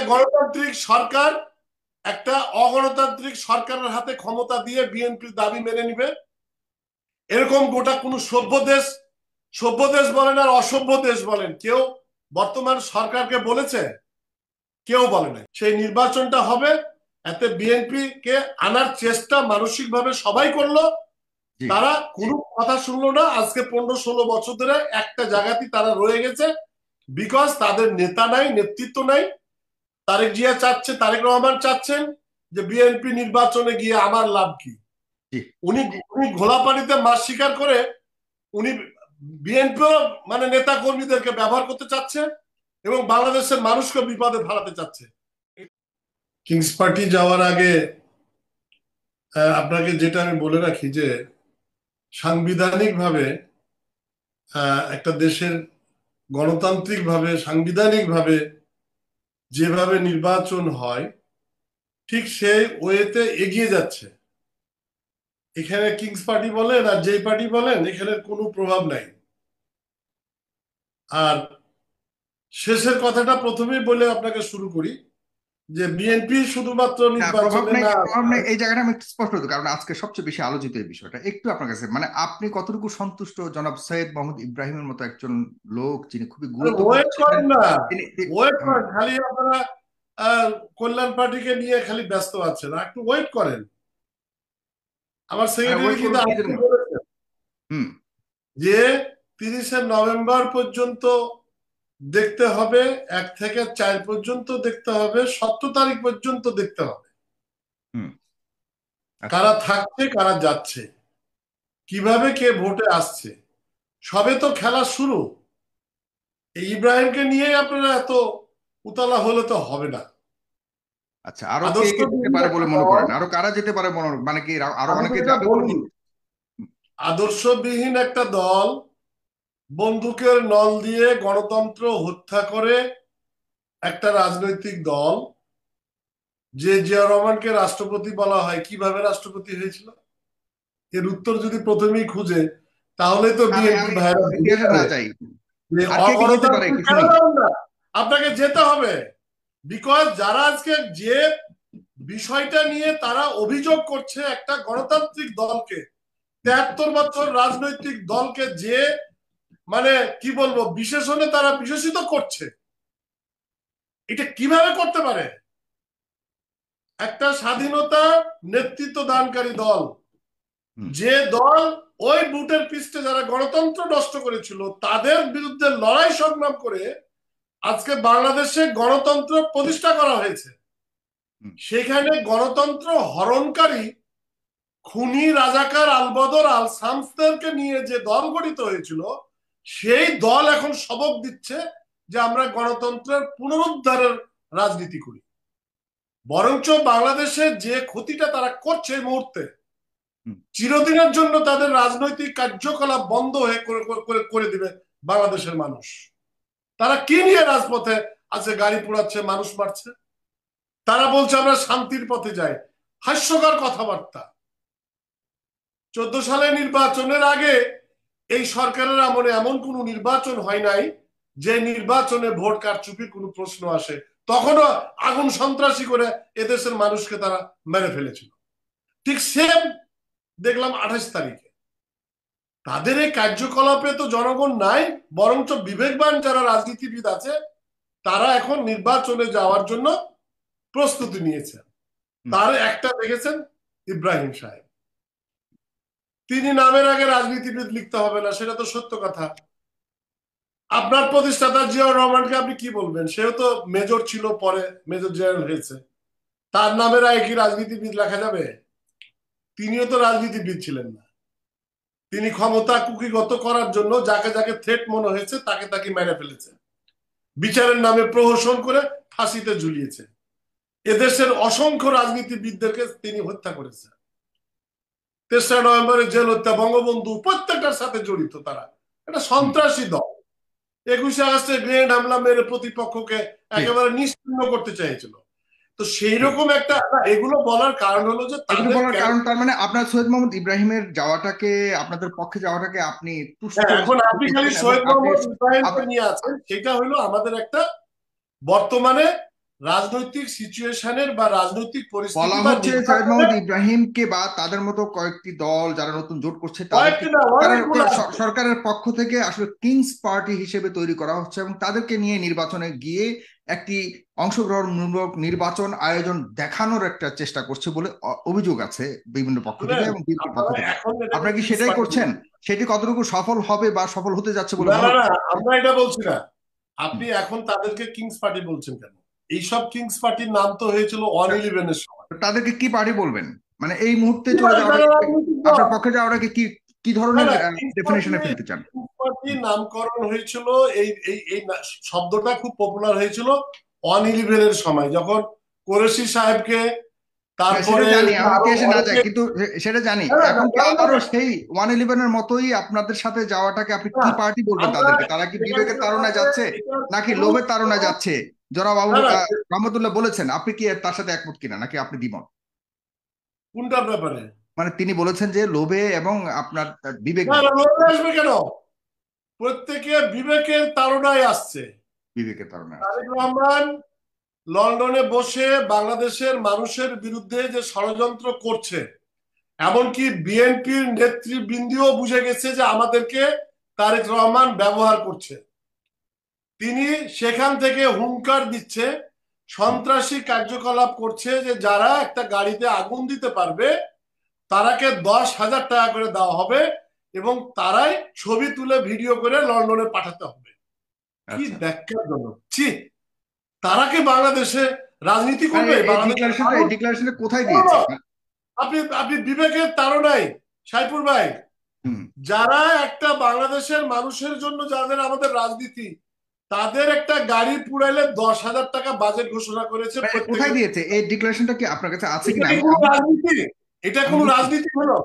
গণতান্ত্রিক সরকার একটা অগণতান্ত্রিক সরকারের হাতে ক্ষমতা দিয়ে বিএনপির দাবি মেনে নিবে? এরকম গোটা কোনো সভ্য দেশ বলেন আর অসভ্য দেশ বলেন, কেউ বর্তমান সরকারকে বলেছে? কেউ বলে নাই। সেই নির্বাচনটা হবে, এতে বিএনপি কে আনার চেষ্টা মানসিকভাবে সবাই করলো, তারা কোনো কথা শুনলো না। আজকে 15-16 বছর ধরে একটা জায়গাতেই তারা রয়ে গেছে, বিকজ তাদের নেতা নাই, নেতৃত্ব নাই। তারেক রহমান চাচ্ছেন যে বিএনপি নির্বাচনে গিয়ে আমার লাভ কি? উনি উনি ঘোলা পানিতে মাছ শিকার করে উনি বিএনপিও মানে নেতা কর্মীদেরকে ব্যবহার করতে চাচ্ছে এবং বাংলাদেশের মানুষকে বিপদে ফেলাতে চাচ্ছে। কিংস পার্টি যাওয়ার আগে আপনাকে যেটা আমি বলে রাখি যে সাংবিধানিকভাবে একটা দেশের গণতান্ত্রিকভাবে সাংবিধানিকভাবে যেভাবে নির্বাচন হয় ঠিক সেই ওয়েতে এগিয়ে যাচ্ছে। এখানে কিংস পার্টি বলেন আর যেই পার্টি বলেন, এখানে কোনো প্রভাব নাই। আর শেষের কথাটা প্রথমেই বলে আপনাকে শুরু করি যে বিএনপি শুধুমাত্র প্রভাব নির্বাচনে নেই, না, প্রভাব নেই এই জায়গাটা আমি একটু স্পষ্ট করি, কারণ আজকে সবচেয়ে বেশি আলোচিত এই বিষয়টা। একটু আপনার কাছে মানে আপনি কতটুকু সন্তুষ্ট জনাব সৈয়দ মোহাম্মদ ইব্রাহিমের মতো একজন লোক যিনি খুবই গুরুত্বপূর্ণ ওয়েট ছিলেন? করেন না, ওয়েট হুম, করেন। খালি আপনারা কল্যাণ পার্টিকে নিয়ে খালি ব্যস্ত আছেন, একটু ওয়েট করেন। আমার মানে সেক্রেটারি ওয়েট কিন্তু করবো কি আজকে জন্য? বলেছেন হুম। যে 30শে নভেম্বর পর্যন্ত দেখতে হবে, 1 থেকে 4 পর্যন্ত দেখতে হবে, 17 তারিখ পর্যন্ত দেখতে হবে হুম। আচ্ছা। কারা থাকছে কারা যাচ্ছে, কিভাবে কে ভোটে আসছে। সবে তো খেলা শুরু। এই ইব্রাহিমকে নিয়ে আপনারা এত উতলা হলে তো হবে না। আচ্ছা, আরো কে কে যেতে আদর্শবিহীন পারে একটা বলে মনে দল, করেন? আরো কারা যেতে পারে মনে, মানে কি আরো আমি তো অনেকে এটা যাবে বলে বলি, মনে? আদর্শবিহীন একটা দল বন্দুকের নল দিয়ে গণতন্ত্র হত্যা করে একটা রাজনৈতিক দল, যে জিয়া রহমানকে রাষ্ট্রপতি বলা হয়, কিভাবে রাষ্ট্রপতি হয়েছিল এর উত্তর যদি প্রথমেই খুঁজে, তাহলে তো আমি বিএনপি আমি ভাইরা বুঝে ইতিহাসে না যাবে যাই, যে আর কে কে যেতে পারে অগণতান্ত্রিক। একটু কেন শুনি। যাবেন না? আপনাকে যেতে হবে, বিকজ যারা আজকে যে বিষয়টা নিয়ে তারা অভিযোগ করছে একটা গণতান্ত্রিক দলকে, 73 বছর রাজনৈতিক দলকে যে মানে কি বলবো বিশেষণে তারা বিশেষিত করছে, এটা কিভাবে করতে পারে একটা স্বাধীনতা নেতৃত্ব দানকারী দল? হুম। যে দল ওই বুটের পিষ্টে যারা গণতন্ত্র নষ্ট করেছিল তাদের বিরুদ্ধে লড়াই সংগ্রাম করে আজকে বাংলাদেশে গণতন্ত্র প্রতিষ্ঠা করা হয়েছে, হুম। সেখানে গণতন্ত্র হরণকারী খুনি রাজাকার আলবদর আল শামসদেরকে নিয়ে যে দল গঠিত হয়েছিল, সেই দল এখন সবক দিচ্ছে যে আমরা গণতন্ত্রের পুনরুদ্ধারের রাজনীতি করি। বরঞ্চ বাংলাদেশে যে ক্ষতিটা তারা করছে এই মুহূর্তে, হুম। চিরদিনের জন্য তাদের রাজনৈতিক কার্যকলাপ বন্ধ হয়ে করে দিবে বাংলাদেশের মানুষ। তারা কি নিয়ে রাজপথে আছে গাড়ি পোড়াচ্ছে, মানুষ মারছে? তারা বলছে আমরা শান্তির পথে যাই। হাস্যকর কথাবার্তা। 14 সালে নির্বাচনের আগে এই সরকারের আমলে এমন কোন নির্বাচন হয় নাই যে নির্বাচনে ভোট কারচুপির কোনো প্রশ্ন আসে। তখনও আগুন সন্ত্রাসী করে এদেশের মানুষকে তারা মেরে ফেলেছিল। ঠিক সেম দেখলাম 28 তারিখে। তাদের এই কার্যকলাপে তো জনগণ নাই, বরঞ্চ বিবেকবান যারা রাজনীতিবিদ আছে তারা এখন নির্বাচনে যাওয়ার জন্য প্রস্তুতি নিয়েছেন। হুম। তার একটা দেখেছেন ইব্রাহিম সাহেব। তিনি নামের আগে রাজনীতিবিদ লিখতে হবে না, সেটা তো সত্য কথা। আপনার প্রতিষ্ঠাতা জিয়াউর রহমানকে আপনি কি বলবেন? সেও তো মেজর ছিল, পরে মেজর জেনারেল হয়েছে। তার নামের আগে কি রাজনীতিবিদ লেখা যাবে? তিনিও তো রাজনীতিবিদ ছিলেন না। তিনি ক্ষমতা কুক্ষিগত করার জন্য যাকে যাকে থ্রেট মনে হয়েছে তাকে তাকে মেরে ফেলেছে, বিচারের নামে প্রহসন করে ফাঁসিতে ঝুলিয়েছে। এদেশের অসংখ্য রাজনীতিবিদদেরকে তিনি হত্যা করেছেন। 3রা নভেম্বরের জেল হত্যা, বঙ্গবন্ধু, প্রত্যেকটার সাথে জড়িত তারা। এটা হুম। সন্ত্রাসী দল। 21শে আগস্টে গ্রেনেড হামলা মেরে প্রতিপক্ষকে ঠিক। একেবারে নিশ্চিহ্ন করতে চাইছিল। তো সেই ঠিক। রকম একটা, এগুলো বলার কারণ হলো যে এগুলো তাদের বলার কারণ তার মানে আপনার সৈয়দ মোহাম্মদ ইব্রাহিমের যাওয়াটাকে, আপনাদের পক্ষে যাওয়াটাকে আপনি তুষ্ট হ্যাঁ, এখন আপনি খালি করছেন এবং সৈয়দ আপনি মোহাম্মদ ইব্রাহিমকে আপনি নিয়ে আছেন, সেটা হলো আমাদের একটা বর্তমানে রাজনৈতিক সিচুয়েশনের বা রাজনৈতিক পরিস্থিতি বলা বা হচ্ছে সৈয়দ নির্বাচনের মোহাম্মদ ইব্রাহিমকে বা তাদের মতো কয়েকটি দল যারা নতুন জোট করছে তাদেরকে কয়েকটি না, অনেকগুলো আছে। সরকারের পক্ষ থেকে আসলে কিংস পার্টি হিসেবে তৈরি করা হচ্ছে এবং তাদেরকে নিয়ে নির্বাচনে গিয়ে একটি অংশগ্রহণমূলক নির্বাচন আয়োজন দেখানোর একটা চেষ্টা করছে বলে অভিযোগ আছে বিভিন্ন পক্ষ থেকে শুনেন, এবং বিএনপির পক্ষ আপনারা থেকে। এখন এটাকে আপনারা কি কিংস সেটাই পার্টি করছেন? বলছেন। সেটি কতটুকু সফল হবে বা সফল হতে যাচ্ছে বলে না মনে না না, হচ্ছে? আমরা এটা বলছি না। আপনি এখন তাদেরকে কিংস পার্টি বলছেন কেন? এইসব কিংস পার্টির নাম তো হয়েছিল 111-এর সময়। তাদেরকে কি পার্টি বলবেন? মানে এই মুহূর্তে ঠিক চলে আছে, যাওয়াটা যারা রাজনৈতিক দল। আপনার পক্ষে যাওয়াটাকে কি কি না ধরনের না, কিংস পার্টি, ডেফিনেশনে ফেলতে চান? কিংস পার্টি নামকরণ হয়েছিল, এই এই এই শব্দটা খুব পপুলার হয়েছিল 111-এর সময়, যখন কোরেশি সাহেবকে, না সেটা তারপরে জানি, আমি আরো দেশে না যাই, অনেকে। কিন্তু সেটা জানি। না না না, এখন কি যারা আবারও না, সেই 111-এর মতোই আপনাদের সাথে যাওয়াটাকে আপনি না, কি পার্টি বলবেন আমরা তাদেরকে? তারা কি সেখানে বিবেকের তাড়নায় যাচ্ছে এটা নাকি কোনো লোভের তাড়নায় যাচ্ছে? জনাব না না, রহমতুল্লাহ বলেছেন, আপনি কি তার সাথে একমত কিনা নাকি আপনি দ্বিমত? কোনটার ব্যাপারে? মানে তিনি বলেছেন যে লোভে এবং আপনার বিবেক না না, লোকে আসবে কেন? প্রত্যেকে বিবেকের তাড়নায় আসছে। বিবেকের তাড়নায় আছে। তারেক রহমান লন্ডনে বসে বাংলাদেশের মানুষের বিরুদ্ধে যে ষড়যন্ত্র করছে, এমনকি বিএনপির নেতৃবৃন্দও বুঝে গেছে যে আমাদেরকে তারেক রহমান ব্যবহার করছে। তিনি সেখান থেকে হুঙ্কার দিচ্ছে, হুম, সন্ত্রাসী কার্যকলাপ করছে, যে যারা একটা গাড়িতে আগুন দিতে পারবে তারাকে 10,000 টাকা করে দেওয়া হবে এবং তারাই ছবি তুলে ভিডিও করে লন্ডনে পাঠাতে হবে। কি আচ্ছা। ন্যাক্কারজনক! ছি! তারাকে বাংলাদেশে রাজনীতি মানে করবে এই বাংলাদেশের ডিক্লারেশনটা মানুষ? কোথায় না, দিয়েছে? না, আপনি আপনি বিবেকের তাড়নায়, সাইফুর ভাই, হুম। যারা একটা বাংলাদেশের মানুষের জন্য, যাদের আমাদের রাজনীতি, তাদের একটা গাড়ি পুড়াইলে 10,000 টাকা বাজেট ঘোষণা করেছে মানে কোথায় প্রত্যেকের। দিয়েছে এই ডিক্লারেশনটা? কি আপনার কাছে আছে এটা কিনা? কি আমি কোনো আমি রাজনীতি? এটা আমি কোনো বুঝতে, রাজনীতি হলো?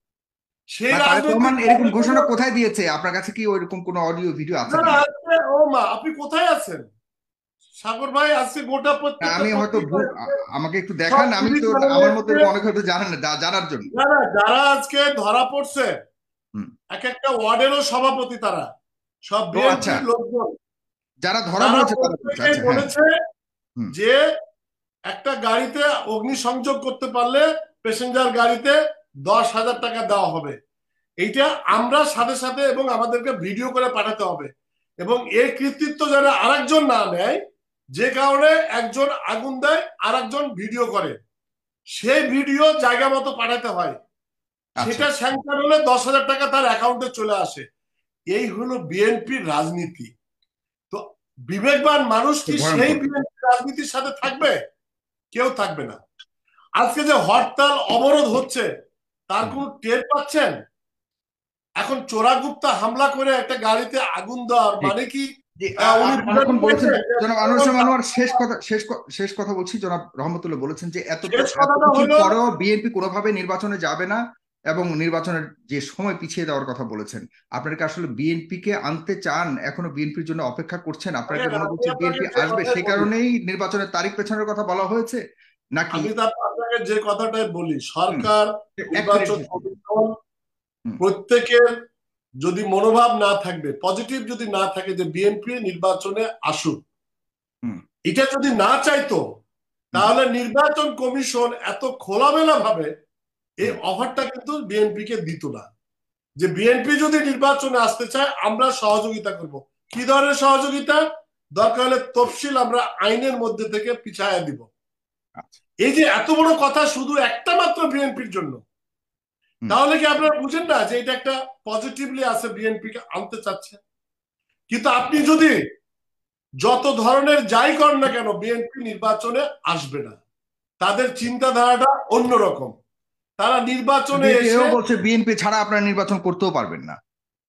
সেই মানে তারেক রাজনৈতিক রহমান এরকম দলের জন্য। ঘোষণা কোথায় দিয়েছে? আপনার কাছে কি ওইরকম কোনো অডিও ভিডিও আছে না না, কিনা? আজকে ও মা, আপনি কোথায় আছেন সাগর ভাই? আজকে গোটা না, প্রত্যেকটা আমি হয়তো পত্রিকায়, আমাকে একটু সব দেখান, আমি টিভি তো চ্যানেলে আমার মতো এসে, অনেক হয়তো জানেন না, জানার জন্য। না না, যারা আজকে ধরা পড়ছে, হুম। এক একটা ওয়ার্ডেরও সভাপতি, তারা সব ও আচ্ছা, বিএনপির লোকজন। যারা ধরা তারা পড়েছে তারা বলছে, প্রত্যেকেই আচ্ছা হ্যাঁ। বলেছে হুম। যে একটা গাড়িতে অগ্নিসংযোগ করতে পারলে প্যাসেঞ্জার গাড়িতে 10,000 টাকা দেওয়া হবে। এইটা আমরা সাথে সাথে, এবং আমাদেরকে ভিডিও করে পাঠাতে হবে, এবং এর কৃতিত্ব যেন আরেকজন না নেয়। যে কারণে একজন আগুন দেয়, আরেকজন ভিডিও করে, সেই ভিডিও জায়গা মতো পাঠাতে হয়। আচ্ছা। সেটা স্যাংশন হলে 10,000 টাকা তার অ্যাকাউন্টে চলে আসে। এই হলো বিএনপির রাজনীতি। তো বিবেকবান মানুষ কি সেই ভয়ঙ্কর। বিএনপি রাজনীতির সাথে থাকবে? কেউ থাকবে না। আজকে যে হরতাল অবরোধ হচ্ছে, তার হুম। কোন টের পাচ্ছেন? এখন চোরাগুপ্তা হামলা করে একটা গাড়িতে আগুন দেওয়ার ঠিক। মানে কি? জি, উনি আপনি বুঝাতে অনেকক্ষণ বলেছেন চাইছেন যে জনাব আনোয়ার ইসলাম আনোয়ার, শেষ কথা বলছি। জনাব রহমতুল্লাহ বলেছেন যে শেষ এত কথাটা কিছুর হলো, পরেও বিএনপি কোনোভাবে নির্বাচনে যাবে না এবং নির্বাচনের যে সময় পিছিয়ে দেওয়ার কথা বলেছেন। আপনারা কি আসলে বিএনপি কে আনতে চান? এখনো বিএনপির জন্য অপেক্ষা করছেন? আপনারা কি মনে আমি করছেন আপনাকে বিএনপি যে আসবে কথাই সে বলি, কারণেই নির্বাচনের তারিখ পেছানোর কথা বলা হয়েছে নাকি? আমি তো আপনাকে যে কথাটাই বলি, হুম। সরকার, এক মিনিট নির্বাচন শেষ করুন। কমিশন, হুম। প্রত্যেকের যদি মনোভাব না থাকবে, পজিটিভ যদি না থাকে যে বিএনপি নির্বাচনে আসুক, হুম। এটা যদি না চাইতো, হুম। তাহলে নির্বাচন কমিশন এত খোলামেলা ভাবে এই হুম। অফারটা কিন্তু বিএনপি কে দিত না, যে বিএনপি যদি নির্বাচনে আসতে চায় আমরা সহযোগিতা করব। কি ধরনের সহযোগিতা? দরকার হলে তফসিল আমরা আইনের মধ্যে থেকে পিছায়া দিব। আচ্ছা। এই যে এত বড় কথা শুধু একটা মাত্র বিএনপির জন্য, হুম। তাহলে কি আপনারা বুঝেন না যে এটা একটা পজিটিভলি আছে, বিএনপি কে আনতে চাচ্ছে? কিন্তু আপনি যদি যত ধরনের যাই করেন না কেন, বিএনপি নির্বাচনে আসবে না। তাদের চিন্তাধারাটা অন্যরকম। তারা নির্বাচনে বিএনপি এসে, এও বলছে বিএনপি ছাড়া আপনারা নির্বাচন করতেও পারবেন না।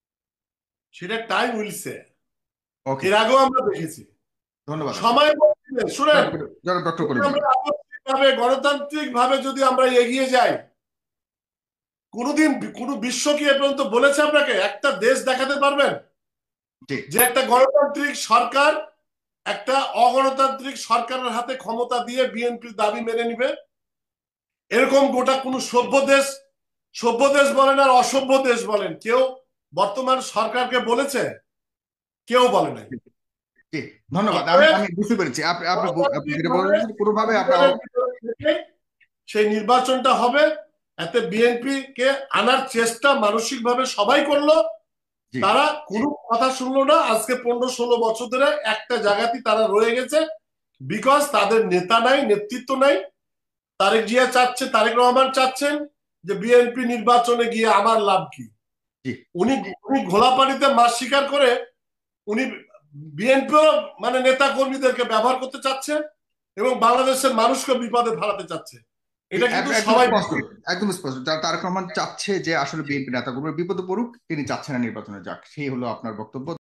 সেটা টাইম উইলসে, ওকে। এর আগেও আমরা দেখেছি। ধন্যবাদ আপনাকে। সময় বলছিলেন, শুনেন, ডক্টর যদি কলিম আমরা বলেন। ভাবে গণতান্ত্রিক ভাবে যদি আমরা এগিয়ে যাই, কোনোদিন কোনো বিশ্ব কি এ পর্যন্ত বলেছে আপনাকে একটা দেশ দেখাতে পারবেন জি। যে একটা গণতান্ত্রিক সরকার একটা অগণতান্ত্রিক সরকারের হাতে ক্ষমতা দিয়ে বিএনপির দাবি মেনে নিবে? এরকম গোটা কোনো সভ্য দেশ বলেন আর অসভ্য দেশ বলেন, কেউ বর্তমান সরকারকে বলেছে? কেউ বলে নাই। জি, ধন্যবাদ। আমি অতএব আমি বুঝতে পেরেছি আপনি আপনি আপনি যেটা গণতান্ত্রিকভাবে বলেছেন পুরোভাবে আপনার। সংবিধানের ভিতরে থেকে সেই নির্বাচনটা হবে। এতে বিএনপি কে আনার চেষ্টা মানসিকভাবে সবাই করলো, জি তারা কোনো কথা শুনলো না। আজকে 15-16 বছর ধরে একটা জায়গাতেই তারা রয়ে গেছে, বিকজ তাদের নেতা নাই, নেতৃত্ব নাই। তারেক জিয়া চাচ্ছে, তারেক রহমান চাচ্ছেন যে বিএনপি নির্বাচনে গিয়ে আমার লাভ কি। জি উনি উনি ঘোলা পানিতে মাছ শিকার করে উনি বিএনপিও মানে নেতা কর্মীদেরকে ব্যবহার করতে চাচ্ছে এবং বাংলাদেশের মানুষকে বিপদে ফেলাতে চাচ্ছে। এটা কিন্তু একদম সবাই স্পষ্ট, একদম স্পষ্ট। তারেক রহমান চাচ্ছে যে আসলে বিএনপি নেতাকর্মী বিপদে পড়ুক, তিনি চাচ্ছেন না নির্বাচনে যাক, সেই হলো আপনার বক্তব্য।